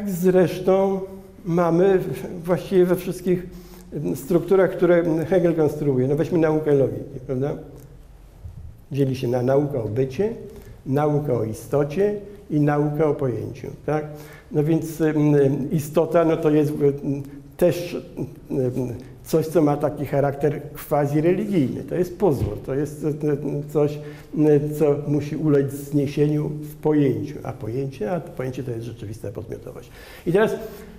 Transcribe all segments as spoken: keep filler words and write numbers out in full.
jak zresztą mamy właściwie we wszystkich strukturach, które Hegel konstruuje. No weźmy naukę logiki, prawda? Dzieli się na naukę o bycie, naukę o istocie i naukę o pojęciu, tak? No więc istota, no to jest też coś, co ma taki charakter quasi-religijny. To jest pozór, to jest coś, co musi ulec zniesieniu w pojęciu. A pojęcie, a pojęcie to jest rzeczywista podmiotowość. I teraz,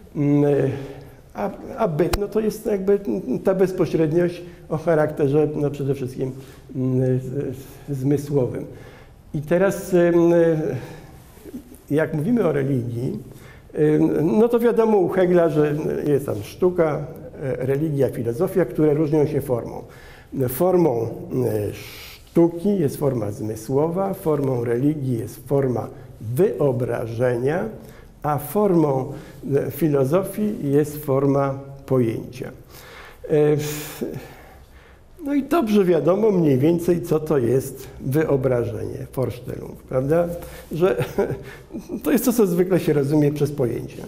a, a byt, no to jest jakby ta bezpośredniość o charakterze no przede wszystkim zmysłowym. I teraz, jak mówimy o religii, no to wiadomo u Hegla, że jest tam sztuka, religia, filozofia, które różnią się formą. Formą sztuki jest forma zmysłowa, formą religii jest forma wyobrażenia, a formą filozofii jest forma pojęcia. No i dobrze wiadomo mniej więcej, co to jest wyobrażenie, Vorstellung, prawda? Że to jest to, co zwykle się rozumie przez pojęcie.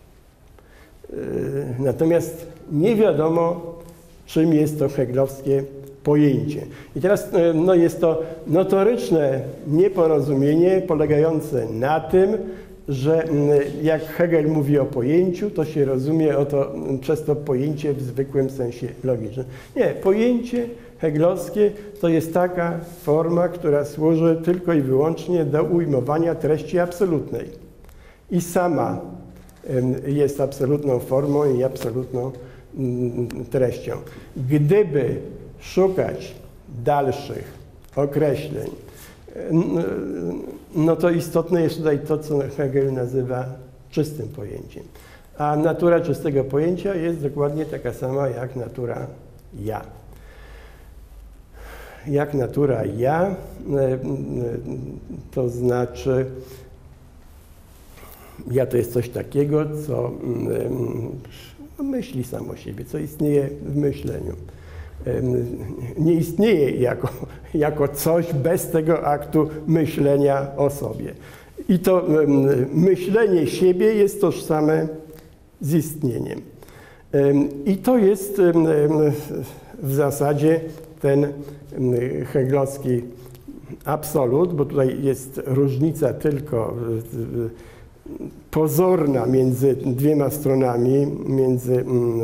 Natomiast nie wiadomo, czym jest to heglowskie pojęcie. I teraz no, jest to notoryczne nieporozumienie polegające na tym, że jak Hegel mówi o pojęciu, to się rozumie o to, przez to pojęcie w zwykłym sensie logicznym. Nie, pojęcie heglowskie to jest taka forma, która służy tylko i wyłącznie do ujmowania treści absolutnej. I sama jest absolutną formą i absolutną treścią. Gdyby szukać dalszych określeń, no to istotne jest tutaj to, co Hegel nazywa czystym pojęciem. A natura czystego pojęcia jest dokładnie taka sama jak natura ja. Jak natura ja, to znaczy ja to jest coś takiego, co myśli samo siebie, co istnieje w myśleniu. Nie istnieje jako, jako coś bez tego aktu myślenia o sobie. I to myślenie siebie jest tożsame z istnieniem. I to jest w zasadzie ten heglowski absolut, bo tutaj jest różnica tylko pozorna między dwiema stronami, między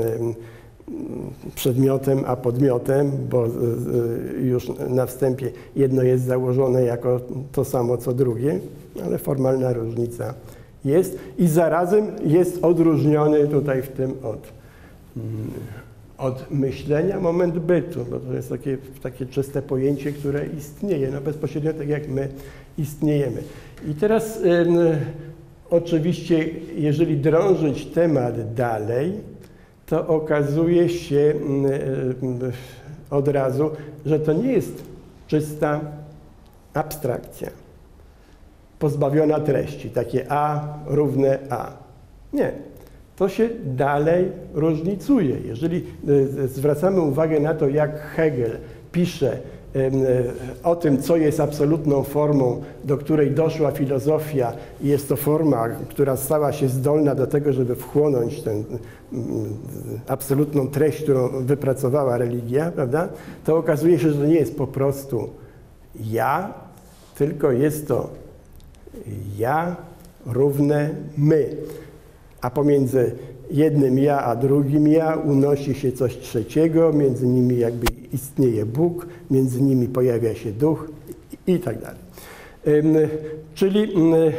przedmiotem a podmiotem, bo już na wstępie jedno jest założone jako to samo co drugie, ale formalna różnica jest i zarazem jest odróżniony tutaj w tym od, od myślenia moment bytu, bo to jest takie, takie czyste pojęcie, które istnieje, no bezpośrednio tak jak my istniejemy. I teraz oczywiście, jeżeli drążyć temat dalej, to okazuje się od razu, że to nie jest czysta abstrakcja, pozbawiona treści, takie A równe A. Nie, to się dalej różnicuje. Jeżeli zwracamy uwagę na to, jak Hegel pisze o tym, co jest absolutną formą, do której doszła filozofia i jest to forma, która stała się zdolna do tego, żeby wchłonąć tę absolutną treść, którą wypracowała religia, prawda? To okazuje się, że to nie jest po prostu ja, tylko jest to ja równe my. A pomiędzy jednym ja a drugim ja unosi się coś trzeciego, między nimi jakby istnieje Bóg, między nimi pojawia się duch i, i tak dalej. Czyli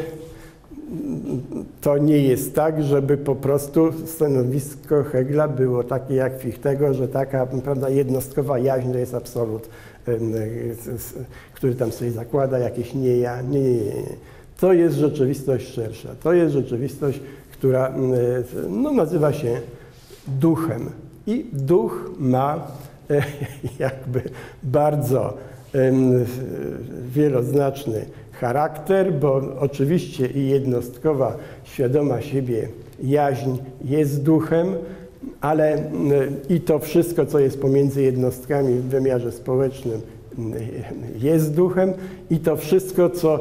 to nie jest tak, żeby po prostu stanowisko Hegla było takie jak Fichtego, że taka, prawda, jednostkowa jaźń to jest absolut, który tam sobie zakłada jakieś nie ja. Nie, nie, nie. To jest rzeczywistość szersza. To jest rzeczywistość, która no, nazywa się duchem. I duch ma jakby bardzo wieloznaczny charakter, bo oczywiście i jednostkowa, świadoma siebie jaźń jest duchem, ale i to wszystko, co jest pomiędzy jednostkami w wymiarze społecznym, jest duchem i to wszystko, co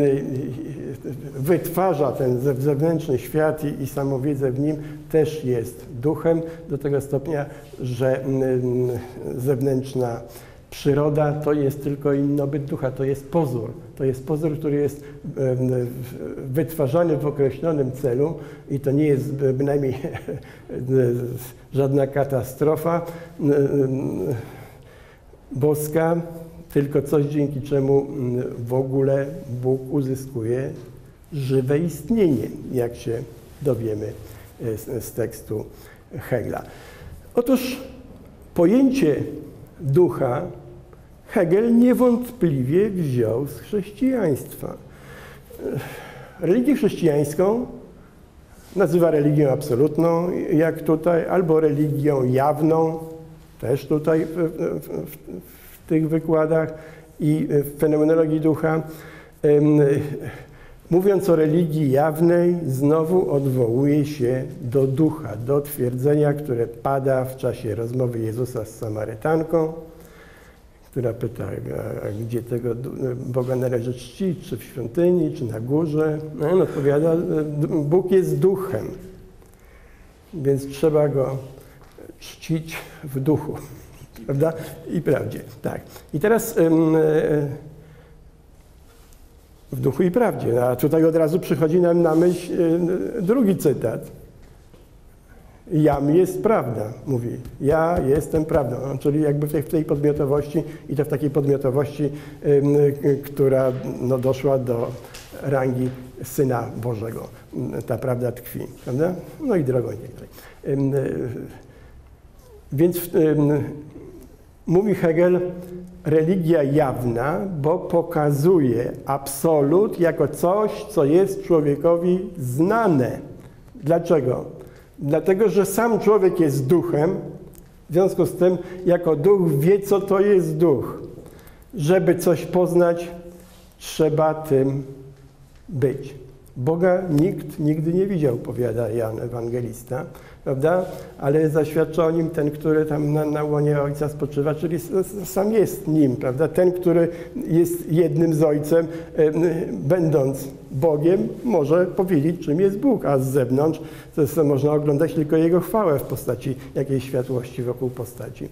wytwarza ten zewnętrzny świat i, i samowiedzę w nim, też jest duchem do tego stopnia, że zewnętrzna przyroda to jest tylko innobyt ducha, to jest pozór. To jest pozór, który jest wytwarzany w określonym celu i to nie jest bynajmniej żadna katastrofa boska, tylko coś, dzięki czemu w ogóle Bóg uzyskuje żywe istnienie, jak się dowiemy z, z tekstu Hegla. Otóż pojęcie ducha Hegel niewątpliwie wziął z chrześcijaństwa. Religię chrześcijańską nazywa religią absolutną, jak tutaj, albo religią jawną, też tutaj w, w, w tych wykładach i w fenomenologii ducha. Mówiąc o religii jawnej, znowu odwołuje się do ducha, do twierdzenia, które pada w czasie rozmowy Jezusa z Samarytanką, która pyta, a gdzie tego Boga należy czcić, czy w świątyni, czy na górze. No on odpowiada, Bóg jest duchem, więc trzeba go czcić w duchu, prawda? I prawdzie, tak. I teraz w duchu i prawdzie, a tutaj od razu przychodzi nam na myśl drugi cytat. Jam jest prawda, mówi. Ja jestem prawdą, czyli jakby w tej, w tej podmiotowości i to w takiej podmiotowości, y, która no, doszła do rangi Syna Bożego. Ta prawda tkwi, prawda? No i drogą i tak dalej. Y, y, więc y, y, mówi Hegel, religia jawna, bo pokazuje absolut jako coś, co jest człowiekowi znane. Dlaczego? Dlatego, że sam człowiek jest duchem, w związku z tym jako duch wie, co to jest duch. Żeby coś poznać, trzeba tym być. Boga nikt nigdy nie widział, powiada Jan Ewangelista, prawda? Ale zaświadcza o nim ten, który tam na, na łonie Ojca spoczywa, czyli sam jest nim, prawda? Ten, który jest jednym z Ojcem, będąc Bogiem, może powiedzieć, czym jest Bóg, a z zewnątrz to jest, można oglądać tylko Jego chwałę w postaci jakiejś światłości wokół postaci.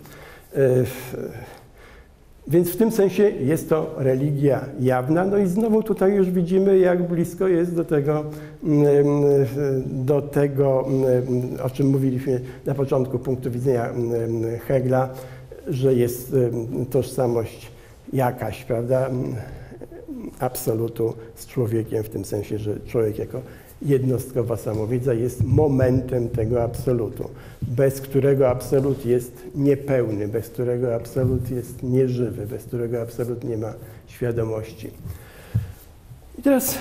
Więc w tym sensie jest to religia jawna. No i znowu tutaj już widzimy, jak blisko jest do tego, do tego, o czym mówiliśmy na początku punktu widzenia Hegla, że jest tożsamość jakaś, prawda, absolutu z człowiekiem, w tym sensie, że człowiek jako jednostkowa samowiedza jest momentem tego absolutu, bez którego absolut jest niepełny, bez którego absolut jest nieżywy, bez którego absolut nie ma świadomości. I teraz,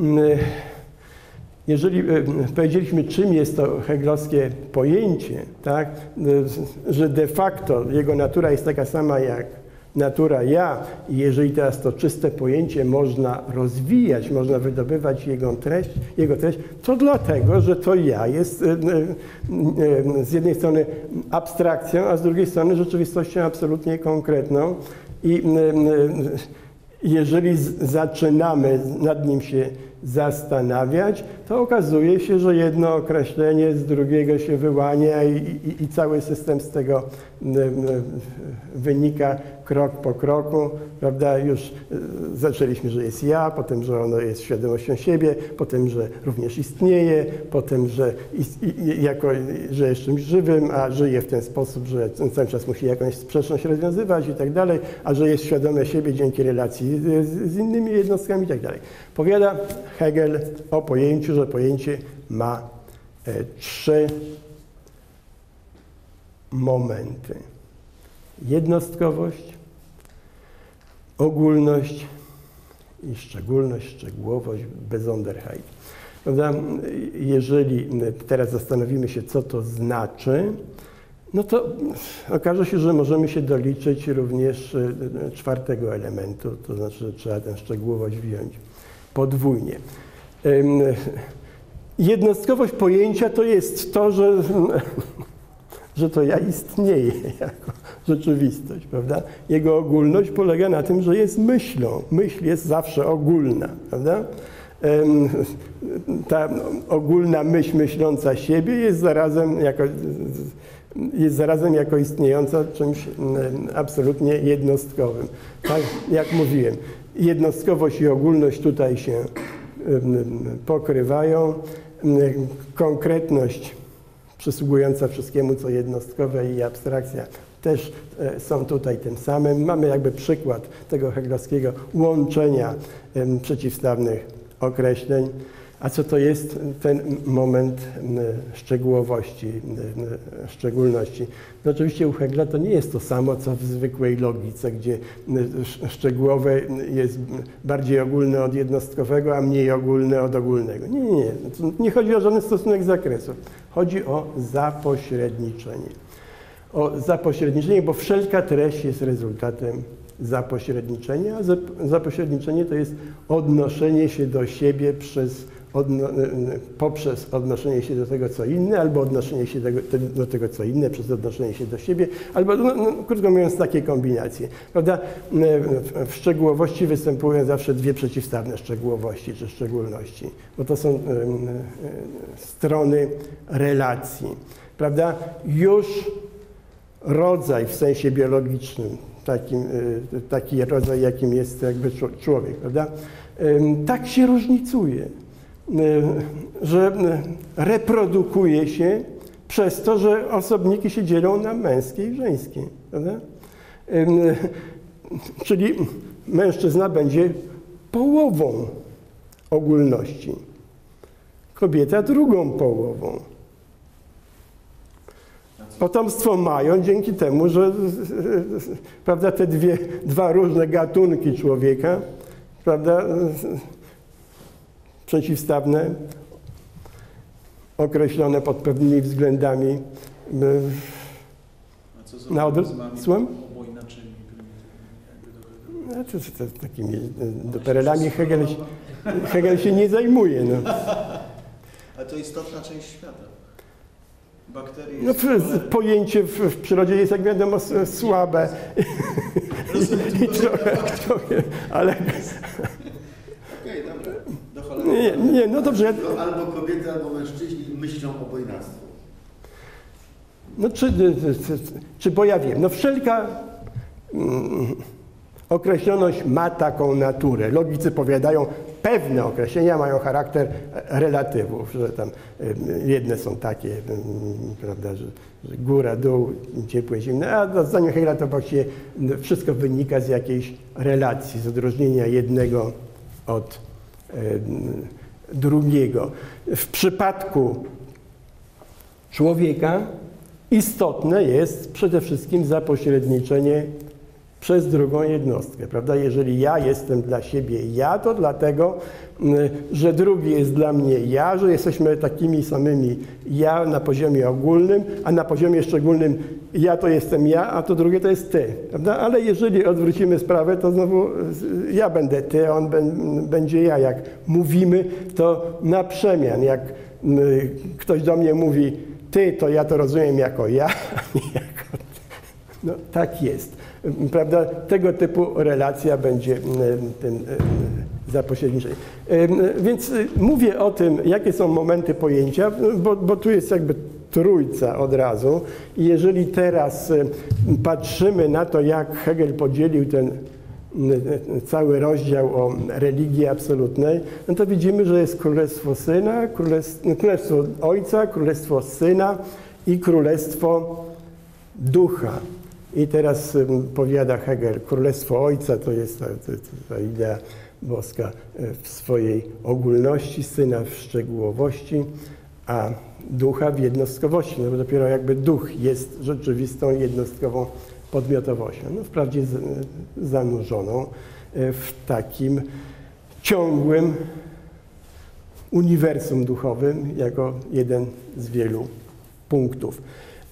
jeżeli powiedzieliśmy, czym jest to heglowskie pojęcie, tak, że de facto jego natura jest taka sama jak natura ja i jeżeli teraz to czyste pojęcie można rozwijać, można wydobywać jego treść, jego treść, to dlatego, że to ja jest z jednej strony abstrakcją, a z drugiej strony rzeczywistością absolutnie konkretną i jeżeli zaczynamy nad nim się zastanawiać, to okazuje się, że jedno określenie z drugiego się wyłania i, i, i cały system z tego wynika krok po kroku, prawda? Już zaczęliśmy, że jest ja, potem, że ono jest świadomością siebie, potem, że również istnieje, potem, że, ist, i, jako, że jest czymś żywym, a żyje w ten sposób, że cały czas musi jakąś sprzeczność rozwiązywać i tak dalej, a że jest świadome siebie dzięki relacji z, z innymi jednostkami i tak dalej. Powiada Hegel o pojęciu, że pojęcie ma e, trzy momenty. Jednostkowość, ogólność i szczególność, szczegółowość, Besonderheit. Prawda? Jeżeli teraz zastanowimy się, co to znaczy, no to okaże się, że możemy się doliczyć również czwartego elementu, to znaczy, że trzeba tę szczegółowość wziąć podwójnie. Jednostkowość pojęcia to jest to, że, że to ja istnieję jako rzeczywistość, prawda? Jego ogólność polega na tym, że jest myślą. Myśl jest zawsze ogólna, prawda? Ta ogólna myśl myśląca siebie jest zarazem jako, jest zarazem jako istniejąca czymś absolutnie jednostkowym. Tak jak mówiłem, jednostkowość i ogólność tutaj się pokrywają. Konkretność przysługująca wszystkiemu, co jednostkowe i abstrakcja też są tutaj tym samym. Mamy jakby przykład tego hegelowskiego łączenia przeciwstawnych określeń. A co to jest ten moment szczegółowości, szczególności? No oczywiście u Hegla to nie jest to samo, co w zwykłej logice, gdzie szczegółowe jest bardziej ogólne od jednostkowego, a mniej ogólne od ogólnego. Nie, nie, nie. Nie chodzi o żaden stosunek zakresu. Chodzi o zapośredniczenie. O zapośredniczenie, bo wszelka treść jest rezultatem zapośredniczenia, a zapośredniczenie to jest odnoszenie się do siebie przez Odno, poprzez odnoszenie się do tego, co inne, albo odnoszenie się do, do tego, co inne, przez odnoszenie się do siebie, albo, no, no, krótko mówiąc, takie kombinacje. Prawda? W szczegółowości występują zawsze dwie przeciwstawne szczegółowości czy szczególności, bo to są strony relacji. Prawda? Już rodzaj w sensie biologicznym, takim, taki rodzaj, jakim jest jakby człowiek, prawda? Tak się różnicuje, że reprodukuje się przez to, że osobniki się dzielą na męskie i żeńskie, prawda? Czyli mężczyzna będzie połową ogólności, kobieta drugą połową. Potomstwo mają dzięki temu, że prawda, te dwie, dwa różne gatunki człowieka, prawda, przeciwstawne, określone pod pewnymi względami. A co z na odwrót? Słucham? obojnaczymi? No, to, to, to takimi doperelami Hegel, Hegel się nie zajmuje. No. Ale to istotna część świata. Bakterie No, pojęcie w, w przyrodzie jest, jak wiadomo, słabe. I trochę, trochę, ale... Okej, dobra. Do cholery. Nie, nie, no dobrze. No, albo kobiety, albo mężczyźni myślą o bojnactwie. No czy, czy, czy bo ja wiem, no wszelka mm, określoność ma taką naturę. Logicy powiadają, pewne określenia mają charakter relatywów, że tam jedne są takie, prawda, że, że góra, dół, ciepłe, zimne, a zdaniem Hegela to właściwie wszystko wynika z jakiejś relacji, z odróżnienia jednego od e, drugiego. W przypadku człowieka istotne jest przede wszystkim zapośredniczenie przez drugą jednostkę, prawda? Jeżeli ja jestem dla siebie ja, to dlatego, że drugi jest dla mnie ja, że jesteśmy takimi samymi ja na poziomie ogólnym, a na poziomie szczególnym ja to jestem ja, a to drugie to jest ty, prawda? Ale jeżeli odwrócimy sprawę, to znowu ja będę ty, on będzie ja. Jak mówimy, to na przemian. Jak ktoś do mnie mówi ty, to ja to rozumiem jako ja, a nie jako ty. No tak jest. Prawda? Tego typu relacja będzie tym zapośredniczeniem. Więc mówię o tym, jakie są momenty pojęcia, bo, bo tu jest jakby trójca od razu. I jeżeli teraz patrzymy na to, jak Hegel podzielił ten cały rozdział o religii absolutnej, no to widzimy, że jest Królestwo Syna, Królestwo, Królestwo Ojca, Królestwo Syna i Królestwo Ducha. I teraz powiada Hegel, Królestwo Ojca to jest ta, ta, ta idea boska w swojej ogólności, Syna w szczegółowości, a Ducha w jednostkowości. No bo dopiero jakby Duch jest rzeczywistą, jednostkową podmiotowością. No wprawdzie z, zanurzoną w takim ciągłym uniwersum duchowym jako jeden z wielu punktów.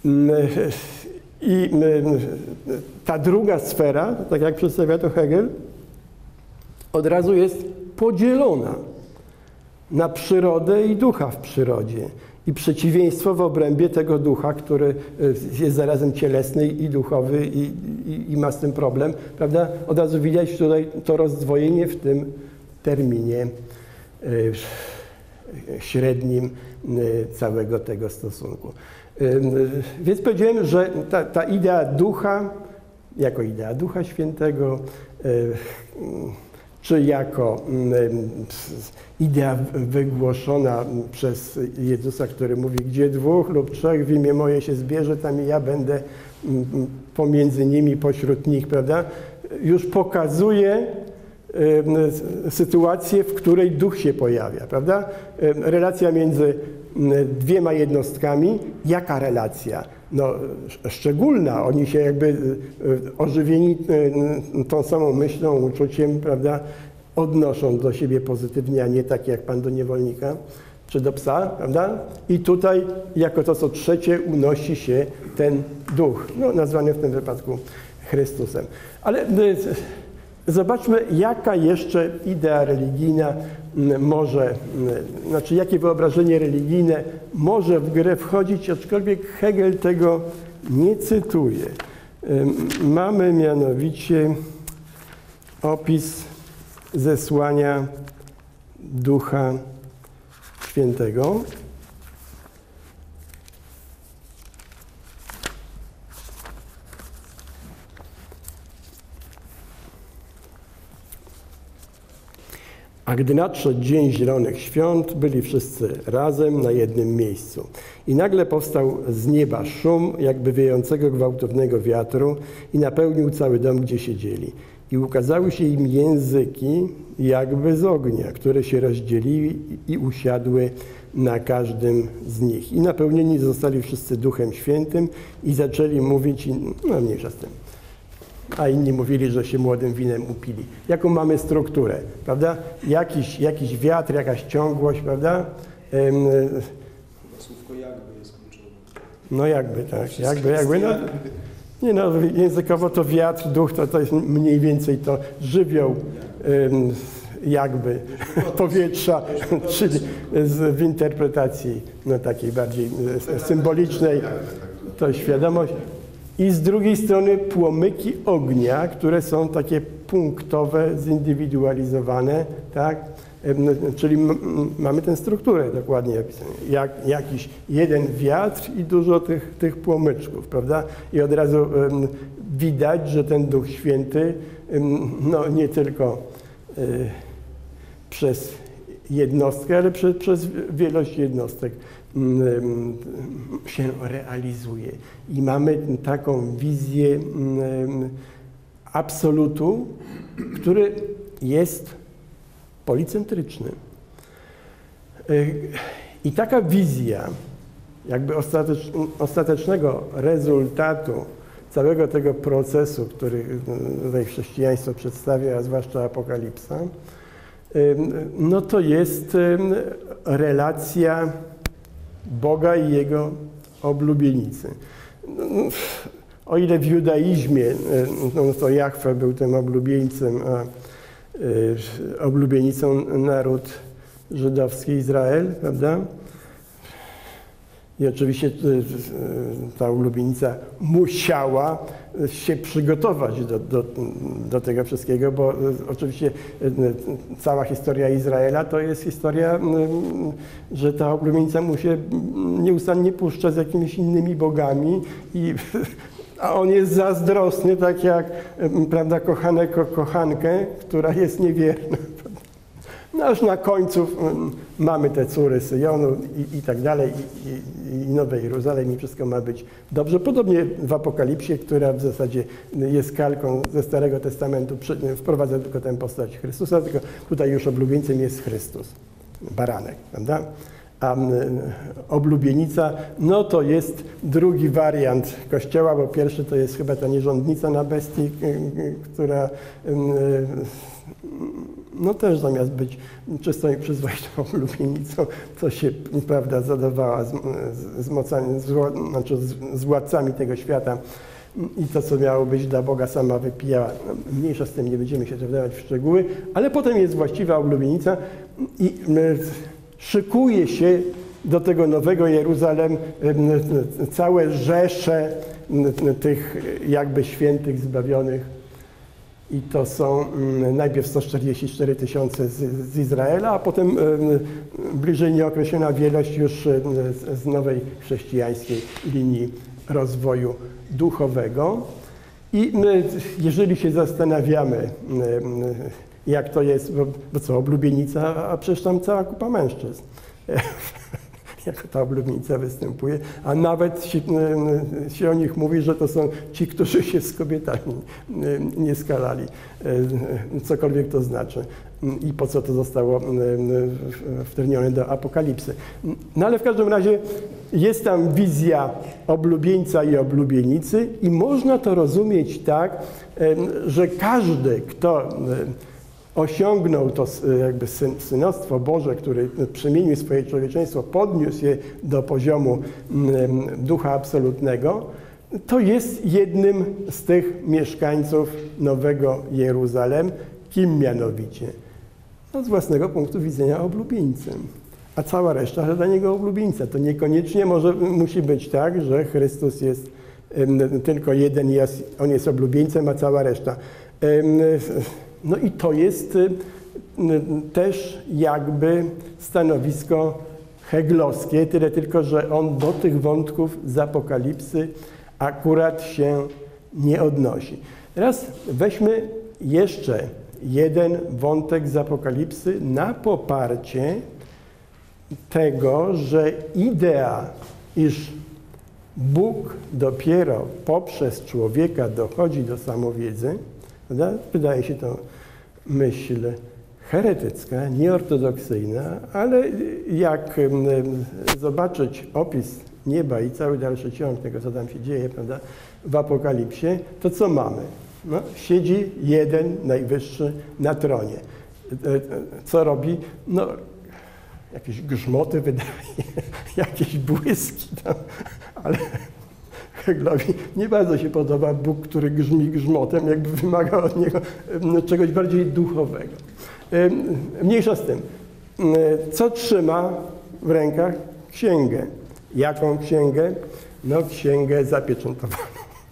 I ta druga sfera, tak jak przedstawia to Hegel, od razu jest podzielona na przyrodę i ducha w przyrodzie. i przeciwieństwo w obrębie tego ducha, który jest zarazem cielesny i duchowy i, i, i ma z tym problem, prawda? Od razu widać tutaj to rozdwojenie w tym terminie y, średnim y, całego tego stosunku. Y, y, więc powiedziałem, że ta, ta idea ducha, jako idea Ducha Świętego, y, y, czy jako y, idea wygłoszona przez Jezusa, który mówi, gdzie dwóch lub trzech w imię moje się zbierze, tam i ja będę y, pomiędzy nimi, pośród nich, prawda? Już pokazuje y, sytuację, w której duch się pojawia, prawda? Y, relacja między y, dwiema jednostkami. Jaka relacja? No, szczególna. Oni się jakby y, ożywieni y, tą samą myślą, uczuciem, prawda? Odnoszą do siebie pozytywnie, a nie tak jak Pan do niewolnika czy do psa, prawda? I tutaj jako to, co trzecie, unosi się ten duch, no, nazwany w tym wypadku Chrystusem. Ale y, zobaczmy, jaka jeszcze idea religijna może, znaczy jakie wyobrażenie religijne może w grę wchodzić, aczkolwiek Hegel tego nie cytuje. Mamy mianowicie opis zesłania Ducha Świętego. A gdy nadszedł dzień Zielonych Świąt, byli wszyscy razem na jednym miejscu. I nagle powstał z nieba szum, jakby wiejącego gwałtownego wiatru i napełnił cały dom, gdzie siedzieli. I ukazały się im języki, jakby z ognia, które się rozdzieliły i usiadły na każdym z nich. I napełnieni zostali wszyscy Duchem Świętym i zaczęli mówić, no mniejsza z tym. A inni mówili, że się młodym winem upili. Jaką mamy strukturę, prawda? Jakiś, jakiś wiatr, jakaś ciągłość, prawda? Ym, Słówko jakby jest kluczowe. no jakby, tak, jakby, jakby. No, nie no, językowo to wiatr, duch, to, to jest mniej więcej to żywioł ym, jakby powietrza, czyli z, w interpretacji no, takiej bardziej symbolicznej, to świadomość. I z drugiej strony płomyki ognia, które są takie punktowe, zindywidualizowane, tak? Czyli mamy tę strukturę dokładnie opisaną. Jak, jakiś jeden wiatr i dużo tych, tych płomyczków, prawda? I od razu um, widać, że ten Duch Święty um, no, nie tylko y, przez jednostkę, ale przez, przez wielość jednostek um, się realizuje. I mamy taką wizję um, absolutu, który jest policentryczny. I taka wizja jakby ostatecz, ostatecznego rezultatu całego tego procesu, który tutaj chrześcijaństwo przedstawia, a zwłaszcza Apokalipsa, no to jest relacja Boga i Jego oblubienicy. O ile w judaizmie no to Jahwe był tym oblubieńcem, a oblubienicą naród żydowski Izrael, prawda? I oczywiście ta ulubienica musiała się przygotować do, do, do tego wszystkiego, bo oczywiście cała historia Izraela to jest historia, że ta oblubienica mu się nieustannie puszcza z jakimiś innymi bogami i a on jest zazdrosny, tak jak, prawda, kochanego kochankę, która jest niewierna. No aż na końcu mamy te córy Syjonu i, i tak dalej, i, i, i Nowe Jeruzalem, i wszystko ma być dobrze. Podobnie w Apokalipsie, która w zasadzie jest kalką ze Starego Testamentu, wprowadza tylko tę postać Chrystusa, tylko tutaj już oblubieńcem jest Chrystus, baranek, prawda? A oblubienica, no to jest drugi wariant Kościoła, bo pierwszy to jest chyba ta nierządnica na bestii, która no też zamiast być czystą i przyzwoitą oblubienicą, to się, prawda, zadawała z, z, z, mocami, z, znaczy z, z władcami tego świata i to, co miało być dla Boga, sama wypijała. Mniejsza z tym, nie będziemy się wdawać w szczegóły, ale potem jest właściwa oblubienica i szykuje się do tego Nowego Jeruzalem całe rzesze tych jakby świętych, zbawionych. I to są najpierw sto czterdzieści cztery tysiące z, z Izraela, a potem bliżej nieokreślona wielość już z nowej chrześcijańskiej linii rozwoju duchowego. I jeżeli się zastanawiamy, jak to jest, bo, bo co, oblubienica, a przecież tam cała kupa mężczyzn. Jak ta oblubienica występuje, a nawet się, się o nich mówi, że to są ci, którzy się z kobietami nie skalali, cokolwiek to znaczy i po co to zostało wtrnione do Apokalipsy. No ale w każdym razie jest tam wizja oblubieńca i oblubienicy i można to rozumieć tak, że każdy, kto osiągnął to jakby synostwo Boże, który przemienił swoje człowieczeństwo, podniósł je do poziomu ducha absolutnego, to jest jednym z tych mieszkańców Nowego Jeruzalem. Kim mianowicie? No, z własnego punktu widzenia oblubieńcem. A cała reszta to dla niego oblubieńca. To niekoniecznie może, musi być tak, że Chrystus jest tylko jeden, jest, on jest oblubieńcem, a cała reszta. No i to jest też jakby stanowisko heglowskie, tyle tylko, że on do tych wątków z Apokalipsy akurat się nie odnosi. Teraz weźmy jeszcze jeden wątek z Apokalipsy na poparcie tego, że idea, iż Bóg dopiero poprzez człowieka dochodzi do samowiedzy, prawda? Wydaje się to myśl heretycka, nieortodoksyjna, ale jak zobaczyć opis nieba i cały dalszy ciąg tego, co tam się dzieje, prawda, w Apokalipsie, to co mamy? No, siedzi jeden najwyższy na tronie. Co robi? No, jakieś grzmoty wydaje, jakieś błyski tam, ale Heglowi nie bardzo się podoba Bóg, który grzmi grzmotem, jakby wymaga od niego czegoś bardziej duchowego. Mniejsza z tym. Co trzyma w rękach? Księgę. Jaką księgę? No, księgę zapieczętowaną.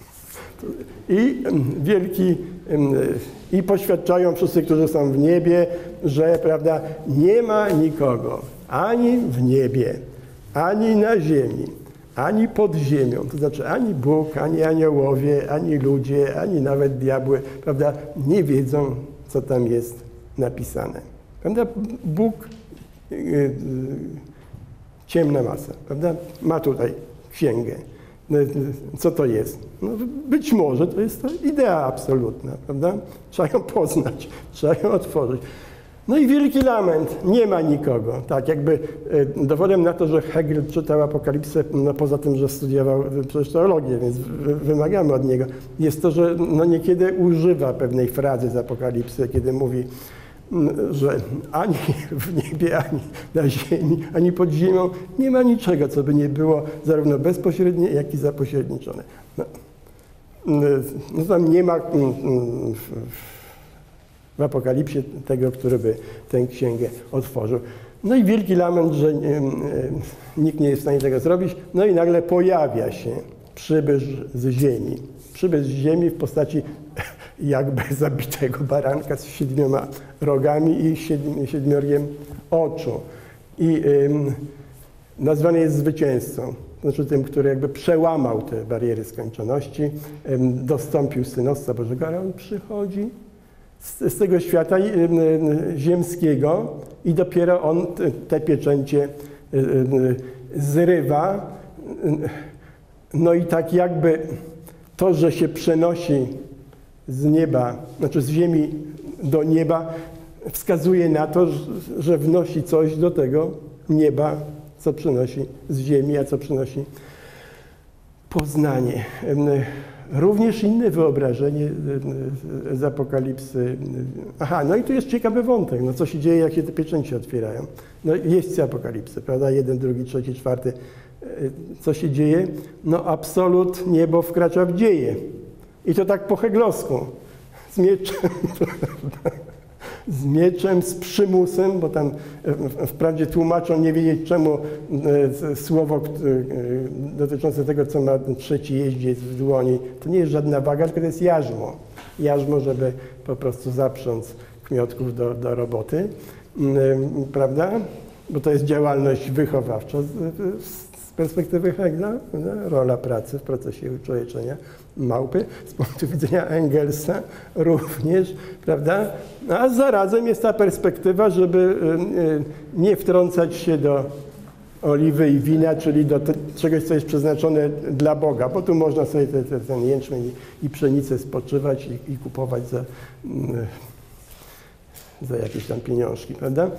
I wielki, i poświadczają wszyscy, którzy są w niebie, że, prawda, nie ma nikogo, ani w niebie, ani na ziemi, ani pod ziemią, to znaczy ani Bóg, ani aniołowie, ani ludzie, ani nawet diabły, prawda, nie wiedzą, co tam jest napisane. Prawda? Bóg, yy, yy, ciemna masa, prawda, ma tutaj księgę. Co to jest? No, być może to jest to idea absolutna, prawda? Trzeba ją poznać, trzeba ją otworzyć. No i wielki lament, nie ma nikogo. Tak, jakby dowodem na to, że Hegel czytał Apokalipsę, no poza tym, że studiował przecież teologię, więc wymagamy od niego, jest to, że no niekiedy używa pewnej frazy z Apokalipsy, kiedy mówi, że ani w niebie, ani na ziemi, ani pod ziemią nie ma niczego, co by nie było zarówno bezpośrednie, jak i zapośredniczone. No, no tam nie ma w Apokalipsie tego, który by tę księgę otworzył. No i wielki lament, że nikt nie jest w stanie tego zrobić. No i nagle pojawia się przybysz z ziemi. Przybysz z ziemi w postaci jakby zabitego baranka z siedmioma rogami i siedmiorgiem oczu. I ym, nazwany jest zwycięzcą, znaczy tym, który jakby przełamał te bariery skończoności, ym, dostąpił synostwa Bożego, ale on przychodzi z, z tego świata ym, ziemskiego i dopiero on te, te pieczęcie y, y, zrywa. No i tak jakby to, że się przenosi z nieba, znaczy z ziemi do nieba, wskazuje na to, że wnosi coś do tego nieba, co przynosi z ziemi, a co przynosi poznanie. Również inne wyobrażenie z Apokalipsy. Aha, no i tu jest ciekawy wątek, no co się dzieje, jak się te pieczęcie otwierają. No jest Apokalipsy, prawda, jeden, drugi, trzeci, czwarty. Co się dzieje? No absolut, niebo wkracza w dzieje. I to tak po heglowsku, z mieczem. z mieczem, z przymusem, bo tam wprawdzie tłumaczą nie wiedzieć czemu słowo dotyczące tego, co ma trzeci jeździec w dłoni, to nie jest żadna waga, tylko to jest jarzmo. Jarzmo, żeby po prostu zaprząc kmiotków do, do roboty, prawda? Bo to jest działalność wychowawcza z, z perspektywy Hegla, prawda? Rola pracy w procesie uczłowieczenia małpy, z punktu widzenia Engelsa również, prawda? A zarazem jest ta perspektywa, żeby nie wtrącać się do oliwy i wina, czyli do te, czegoś, co jest przeznaczone dla Boga, bo tu można sobie te, te, ten jęczmień i, i pszenicę spoczywać i, i kupować za, za jakieś tam pieniążki, prawda?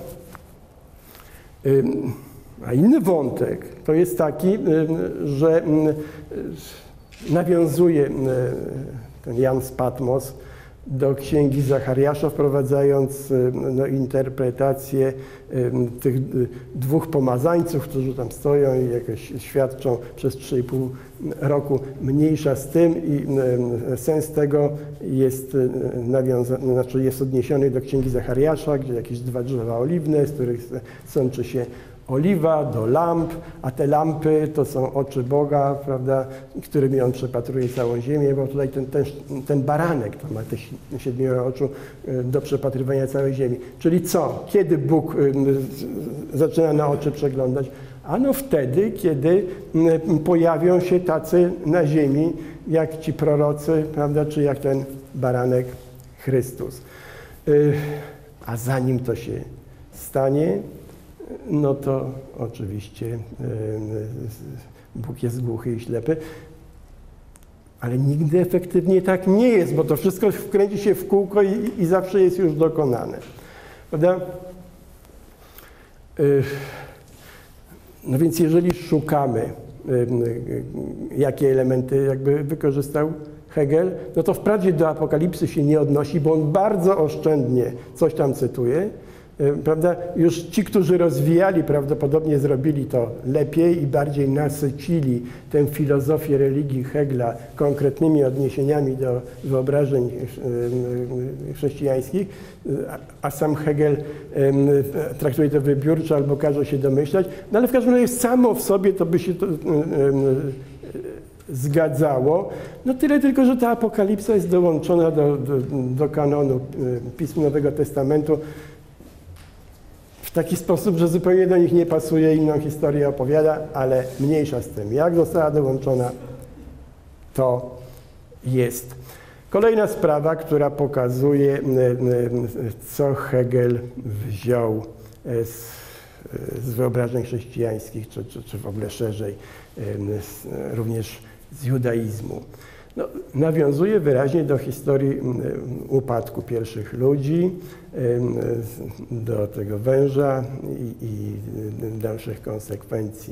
A inny wątek to jest taki, że nawiązuje ten Jan z Patmos do księgi Zachariasza, wprowadzając no, interpretację tych dwóch pomazańców, którzy tam stoją i jakoś świadczą przez trzy i pół roku. Mniejsza z tym i sens tego jest nawiązany, znaczy jest odniesiony do księgi Zachariasza, gdzie jakieś dwa drzewa oliwne, z których sączy się oliwa, do lamp, a te lampy to są oczy Boga, prawda, którymi On przepatruje całą ziemię, bo tutaj ten, ten, ten baranek to ma te siedmioro oczu do przepatrywania całej ziemi. Czyli co? Kiedy Bóg zaczyna na oczy przeglądać? Ano wtedy, kiedy pojawią się tacy na ziemi, jak ci prorocy, prawda, czy jak ten baranek Chrystus. A zanim to się stanie, no to oczywiście Bóg jest głuchy i ślepy, ale nigdy efektywnie tak nie jest, bo to wszystko wkręci się w kółko i, i zawsze jest już dokonane. Prawda? No więc jeżeli szukamy, jakie elementy jakby wykorzystał Hegel, no to wprawdzie do Apokalipsy się nie odnosi, bo on bardzo oszczędnie coś tam cytuje. Prawda? Już ci, którzy rozwijali, prawdopodobnie zrobili to lepiej i bardziej nasycili tę filozofię religii Hegla konkretnymi odniesieniami do wyobrażeń chrześcijańskich, a sam Hegel traktuje to wybiórczo albo każe się domyślać, no ale w każdym razie samo w sobie to by się to zgadzało. No tyle tylko, że ta Apokalipsa jest dołączona do, do, do kanonu Pism Nowego Testamentu w taki sposób, że zupełnie do nich nie pasuje, inną historię opowiada, ale mniejsza z tym. Jak została dołączona, to jest. Kolejna sprawa, która pokazuje, co Hegel wziął z, z wyobrażeń chrześcijańskich, czy, czy, czy w ogóle szerzej, z, również z judaizmu. No, nawiązuje wyraźnie do historii upadku pierwszych ludzi, do tego węża i, i dalszych konsekwencji.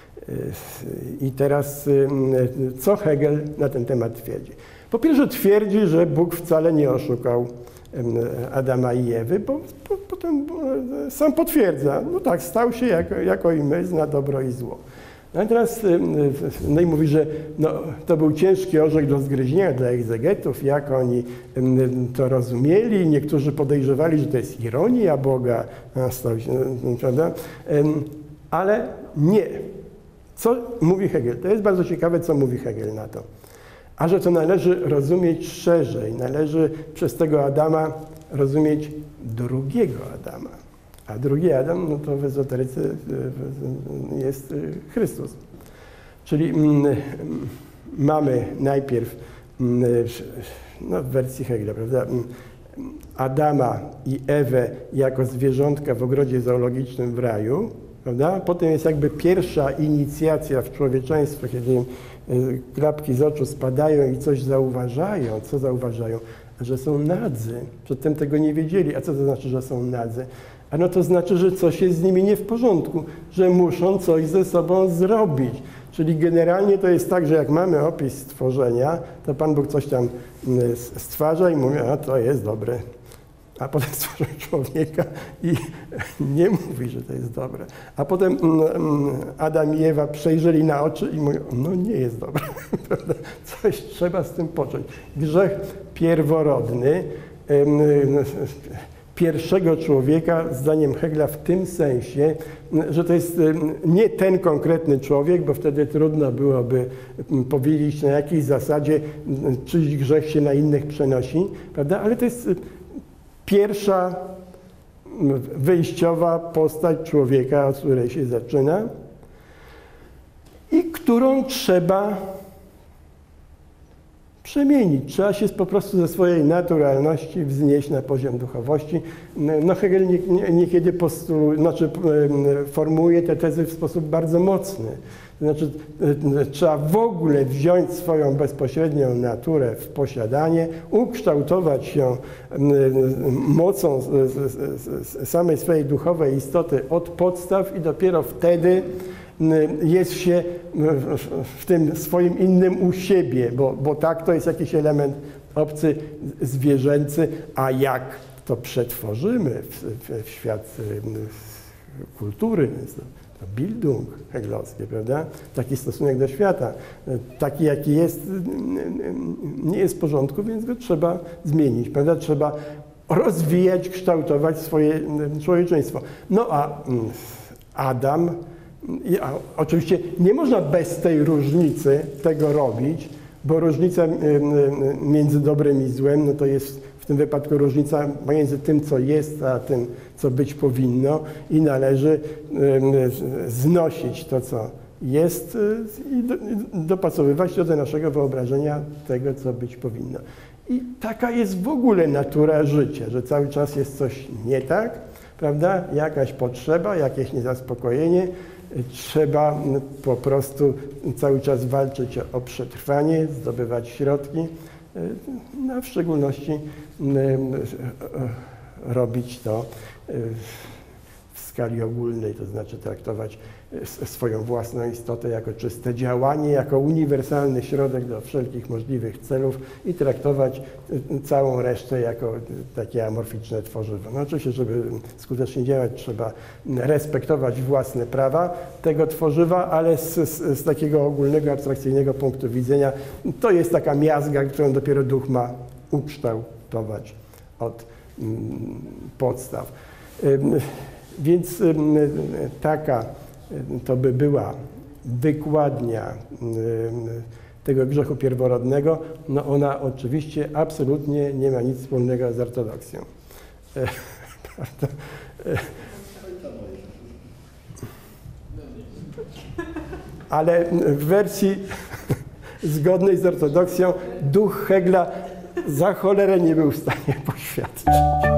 I teraz co Hegel na ten temat twierdzi? Po pierwsze twierdzi, że Bóg wcale nie oszukał Adama i Ewy, bo potem sam potwierdza, no tak, stał się jako, jako i my, zna dobro i zło. No i teraz no i mówi, że no, to był ciężki orzech do zgryzienia dla egzegetów, jak oni to rozumieli. Niektórzy podejrzewali, że to jest ironia Boga, prawda? Ale nie. Co mówi Hegel? To jest bardzo ciekawe, co mówi Hegel na to. A że to należy rozumieć szerzej, należy przez tego Adama rozumieć drugiego Adama. A drugi Adam, no to w ezoteryce jest Chrystus. Czyli mamy najpierw, no w wersji Hegla, prawda, Adama i Ewę jako zwierzątka w ogrodzie zoologicznym w raju, prawda? Potem jest jakby pierwsza inicjacja w człowieczeństwie, kiedy im klapki z oczu spadają i coś zauważają. Co zauważają? Że są nadzy. Przedtem tego nie wiedzieli. A co to znaczy, że są nadzy? A no to znaczy, że coś jest z nimi nie w porządku, że muszą coś ze sobą zrobić. Czyli generalnie to jest tak, że jak mamy opis stworzenia, to Pan Bóg coś tam stwarza i mówi, a to jest dobre. A potem stworzył człowieka i nie mówi, że to jest dobre. A potem Adam i Ewa przejrzeli na oczy i mówią, no nie jest dobre. Coś trzeba z tym począć. Grzech pierworodny, pierwszego człowieka, zdaniem Hegla, w tym sensie, że to jest nie ten konkretny człowiek, bo wtedy trudno byłoby powiedzieć, na jakiej zasadzie czyjś grzech się na innych przenosi, prawda? Ale to jest pierwsza wyjściowa postać człowieka, od której się zaczyna i którą trzeba przemienić. Trzeba się po prostu ze swojej naturalności wznieść na poziom duchowości. No Hegel nie, nie, niekiedy postuluje, znaczy formułuje te tezy w sposób bardzo mocny. To znaczy trzeba w ogóle wziąć swoją bezpośrednią naturę w posiadanie, ukształtować ją mocą samej swojej duchowej istoty od podstaw i dopiero wtedy jest się w tym swoim innym u siebie, bo, bo tak to jest jakiś element obcy, zwierzęcy, a jak to przetworzymy w, w, w świat kultury, to Bildung heglowskie, prawda? Taki stosunek do świata, taki jaki jest, nie jest w porządku, więc go trzeba zmienić, prawda? Trzeba rozwijać, kształtować swoje człowieczeństwo. No a Adam, ja, oczywiście nie można bez tej różnicy tego robić, bo różnica między dobrem i złem, no to jest w tym wypadku różnica między tym, co jest, a tym, co być powinno i należy znosić to, co jest i dopasowywać to do naszego wyobrażenia tego, co być powinno. I taka jest w ogóle natura życia, że cały czas jest coś nie tak, prawda? Jakaś potrzeba, jakieś niezaspokojenie. Trzeba po prostu cały czas walczyć o przetrwanie, zdobywać środki, no, w szczególności robić to w skali ogólnej, to znaczy traktować swoją własną istotę jako czyste działanie, jako uniwersalny środek do wszelkich możliwych celów i traktować całą resztę jako takie amorficzne tworzywo. No oczywiście, żeby skutecznie działać, trzeba respektować własne prawa tego tworzywa, ale z, z, z takiego ogólnego, abstrakcyjnego punktu widzenia to jest taka miazga, którą dopiero duch ma ukształtować od mm, podstaw. Ym, Więc taka to by była wykładnia tego grzechu pierworodnego. No ona oczywiście absolutnie nie ma nic wspólnego z ortodoksją. Prawda? Ale w wersji zgodnej z ortodoksją duch Hegla za cholerę nie był w stanie poświadczyć.